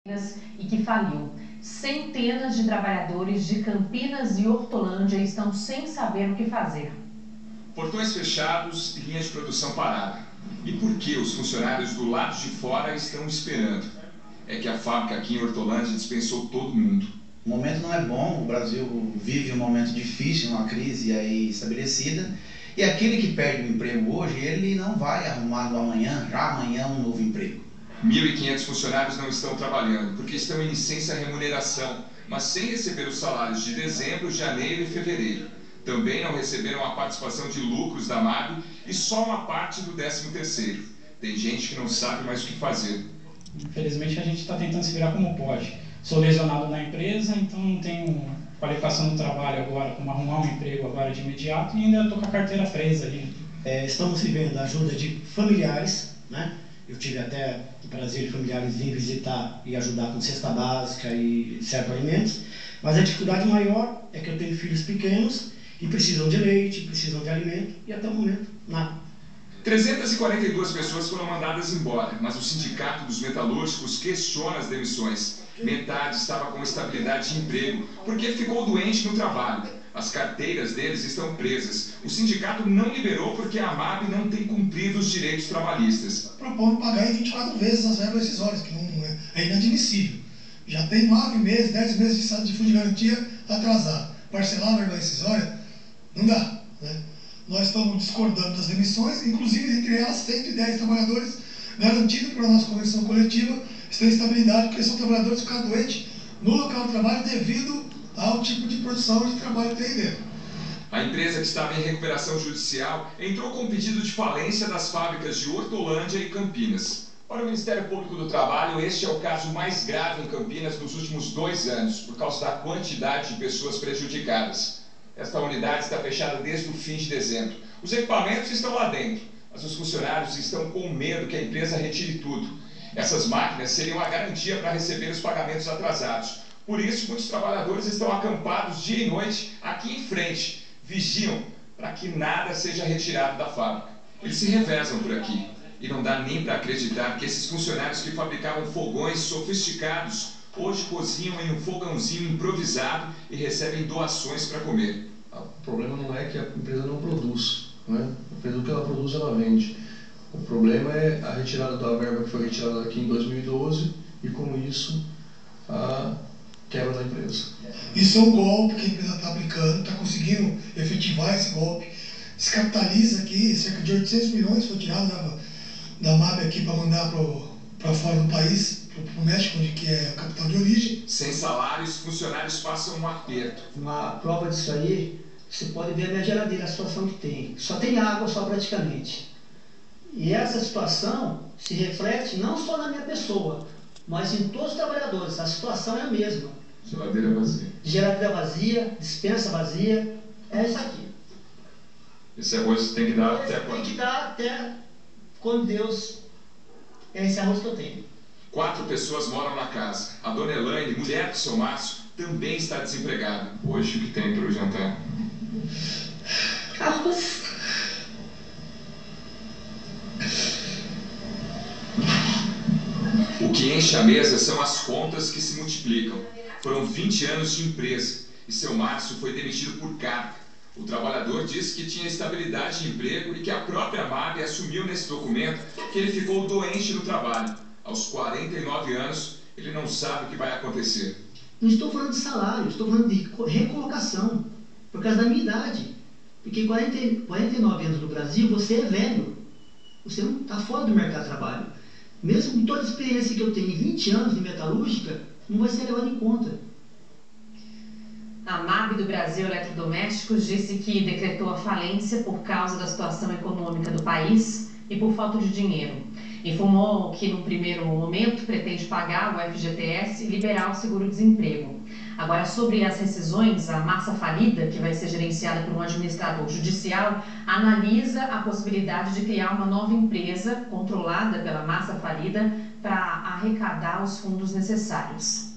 e que faliu. Centenas de trabalhadores de Campinas e Hortolândia estão sem saber o que fazer. Portões fechados e linha de produção parada. E por que os funcionários do lado de fora estão esperando? É que a fábrica aqui em Hortolândia dispensou todo mundo. O momento não é bom, o Brasil vive um momento difícil, uma crise aí estabelecida. E aquele que perde o emprego hoje, ele não vai arrumar no amanhã, já amanhã um novo emprego. 1.500 funcionários não estão trabalhando porque estão em licença remuneração, mas sem receber os salários de dezembro, janeiro e fevereiro. Também não receberam a participação de lucros da MAB e só uma parte do 13º. Tem gente que não sabe mais o que fazer. Infelizmente a gente está tentando se virar como pode. Sou lesionado na empresa, então não tenho qualificação no trabalho agora, como arrumar um emprego agora de imediato, e ainda estou com a carteira presa ali. Estamos recebendo a ajuda de familiares, né? Eu tive até o prazer de familiares vir visitar e ajudar com cesta básica e certos alimentos, mas a dificuldade maior é que eu tenho filhos pequenos e precisam de leite, precisam de alimento, e até o momento nada. 342 pessoas foram mandadas embora, mas o Sindicato dos Metalúrgicos questiona as demissões. Metade estava com estabilidade de emprego, porque ficou doente no trabalho. As carteiras deles estão presas. O sindicato não liberou porque a MAB não tem cumprido os direitos trabalhistas. Propondo pagar em 24 vezes as verbas rescisórias, que não é inadmissível. Já tem 9 meses, 10 meses de fundo de garantia atrasado. Parcelar a verba rescisória não dá, né? Nós estamos discordando das demissões, inclusive entre elas 110 trabalhadores garantidos pela nossa convenção coletiva estão em estabilidade, porque são trabalhadores que ficaram doentes no local de trabalho devido ao tipo de produção de trabalho que tem dentro. A empresa, que estava em recuperação judicial, entrou com um pedido de falência das fábricas de Hortolândia e Campinas. Para o Ministério Público do Trabalho, este é o caso mais grave em Campinas nos últimos 2 anos, por causa da quantidade de pessoas prejudicadas. Esta unidade está fechada desde o fim de dezembro. Os equipamentos estão lá dentro, mas os funcionários estão com medo que a empresa retire tudo. Essas máquinas seriam a garantia para receber os pagamentos atrasados. Por isso, muitos trabalhadores estão acampados dia e noite aqui em frente, vigiam para que nada seja retirado da fábrica. Eles se revezam por aqui e não dá nem para acreditar que esses funcionários que fabricavam fogões sofisticados hoje cozinham em um fogãozinho improvisado e recebem doações para comer. O problema não é que a empresa não produz, né? A empresa, o que ela produz, ela vende. O problema é a retirada da verba que foi retirada aqui em 2012 e, com isso, a quebra da empresa. Isso é um golpe que a empresa está aplicando, está conseguindo efetivar esse golpe. Descapitaliza aqui, cerca de 800 milhões foi tirado da MAB aqui para mandar para fora do país, para o México, que é a capital de origem. Sem salários, funcionários passam um aperto. Uma prova disso aí, você pode ver a minha geladeira, a situação que tem. Só tem água, só praticamente. E essa situação se reflete não só na minha pessoa, mas em todos os trabalhadores. A situação é a mesma. Geladeira vazia. Geladeira vazia, despensa vazia, é isso aqui. Esse arroz tem que dar até quando? Tem que dar até quando Deus... É esse arroz que eu tenho. 4 pessoas moram na casa. A dona Elaine, mulher do seu Márcio, também está desempregada. Hoje o que tem para o jantar? Arroz. O que enche a mesa são as contas que se multiplicam. Foram 20 anos de empresa e seu Márcio foi demitido por carga. O trabalhador disse que tinha estabilidade de emprego e que a própria MAB assumiu nesse documento que ele ficou doente no trabalho. Aos 49 anos, ele não sabe o que vai acontecer. Não estou falando de salário, estou falando de recolocação, por causa da minha idade. Porque 49 anos no Brasil, você é velho. Você não está fora do mercado de trabalho. Mesmo com toda a experiência que eu tenho em 20 anos de metalúrgica, não vai ser levado em conta. A MAB do Brasil Eletrodomésticos disse que decretou a falência por causa da situação econômica do país e por falta de dinheiro. Informou que, no primeiro momento, pretende pagar o FGTS e liberar o seguro-desemprego. Agora, sobre as rescisões, a massa falida, que vai ser gerenciada por um administrador judicial, analisa a possibilidade de criar uma nova empresa controlada pela massa falida para arrecadar os fundos necessários.